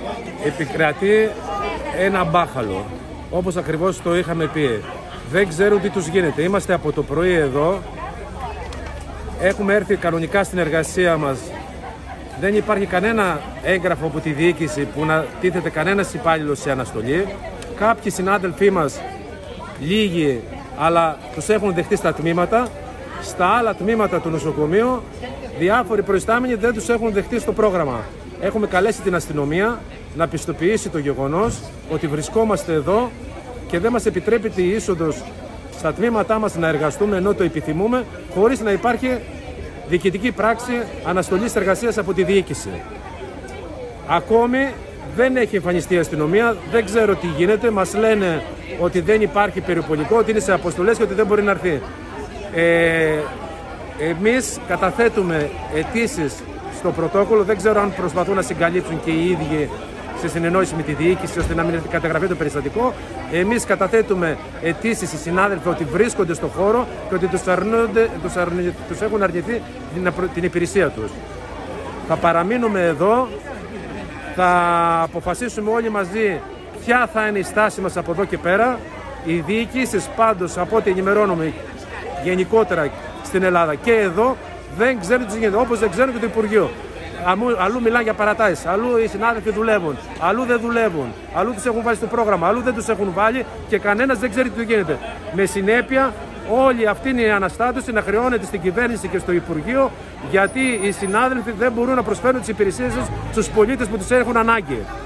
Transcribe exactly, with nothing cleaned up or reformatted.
επικρατεί ένα μπάχαλο, όπως ακριβώς το είχαμε πει. Δεν ξέρουν τι τους γίνεται. Είμαστε από το πρωί εδώ, έχουμε έρθει κανονικά στην εργασία μας. Δεν υπάρχει κανένα έγγραφο από τη διοίκηση που να τίθεται κανένας υπάλληλος σε αναστολή. Κάποιοι συνάδελφοί μας, λίγοι, αλλά τους έχουν δεχτεί στα τμήματα. Στα άλλα τμήματα του νοσοκομείου, διάφοροι προϊστάμενοι δεν τους έχουν δεχτεί στο πρόγραμμα. Έχουμε καλέσει την αστυνομία να πιστοποιήσει το γεγονός ότι βρισκόμαστε εδώ και δεν μας επιτρέπεται η είσοδος στα τμήματά μας να εργαστούμε ενώ το επιθυμούμε, χωρίς να υπάρχει διοικητική πράξη αναστολής εργασίας από τη διοίκηση. Ακόμη δεν έχει εμφανιστεί η αστυνομία, δεν ξέρω τι γίνεται. Μας λένε ότι δεν υπάρχει περιπολικό, ότι είναι σε αποστολές και ότι δεν μπορεί να έρθει. Ε, εμείς καταθέτουμε αιτήσεις στο πρωτόκολλο, δεν ξέρω αν προσπαθούν να συγκαλύψουν και οι ίδιοι σε συνεννόηση με τη διοίκηση ώστε να μην καταγραφεί το περιστατικό. Εμείς καταθέτουμε αιτήσεις οι συνάδελφοι ότι βρίσκονται στο χώρο και ότι τους, αρνούνται, τους, αρνη, τους έχουν αρνηθεί την, την υπηρεσία τους. Θα παραμείνουμε εδώ, θα αποφασίσουμε όλοι μαζί ποια θα είναι η στάση μας από εδώ και πέρα. Οι διοικήσεις πάντως, από ό,τι ενημερώνουμε γενικότερα στην Ελλάδα και εδώ, δεν ξέρουν τι γίνεται, όπως δεν ξέρουν και το Υπουργείο. Αλλού μιλάνε για παρατάσεις, αλλού οι συνάδελφοι δουλεύουν, αλλού δεν δουλεύουν, αλλού τους έχουν βάλει στο πρόγραμμα, αλλού δεν τους έχουν βάλει και κανένας δεν ξέρει τι γίνεται. Με συνέπεια, όλη αυτή είναι η αναστάτωση να χρεώνεται στην κυβέρνηση και στο Υπουργείο, γιατί οι συνάδελφοι δεν μπορούν να προσφέρουν τις υπηρεσίες τους στους πολίτες που τους έχουν ανάγκη.